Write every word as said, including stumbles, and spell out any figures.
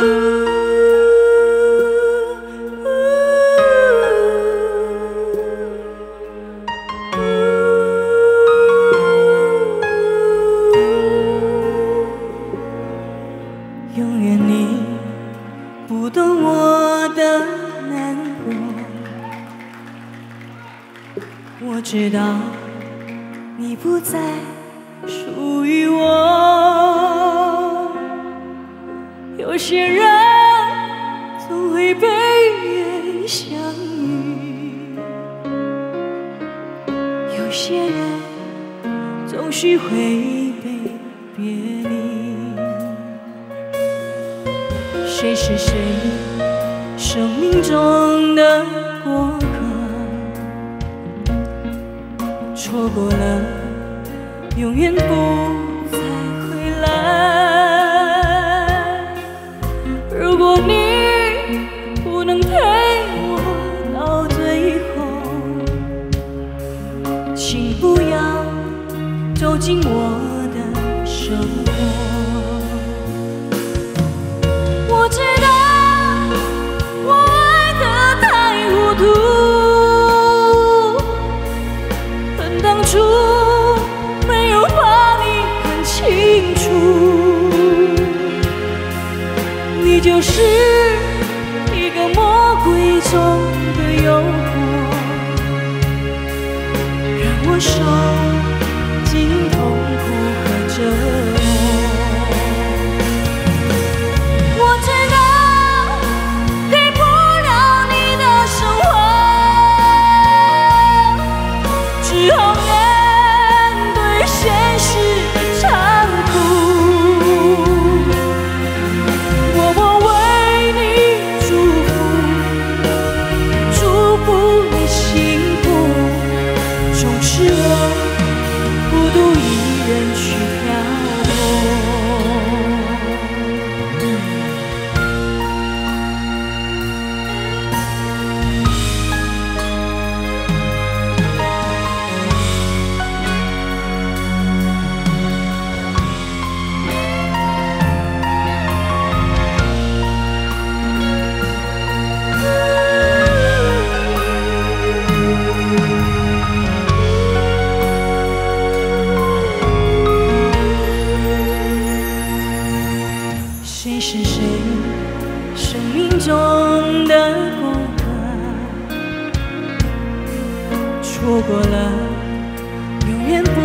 永远你不懂我的难过，我知道你不再属于我。有些人总会被缘相遇，有些人终须会被别离。谁是谁生命中的过客，错过了永远不再回来。如果你不能陪我到最后，请不要走进我的生活。我知道我爱得太糊涂，恨当初没有把你看清楚。你就是一个魔鬼中的诱惑，让我受尽痛苦和折磨。只好面对现实的残酷，默默为你祝福，祝福你幸福。总是我孤独一人去漂泊。谁是谁生命中的过客，错过了永远不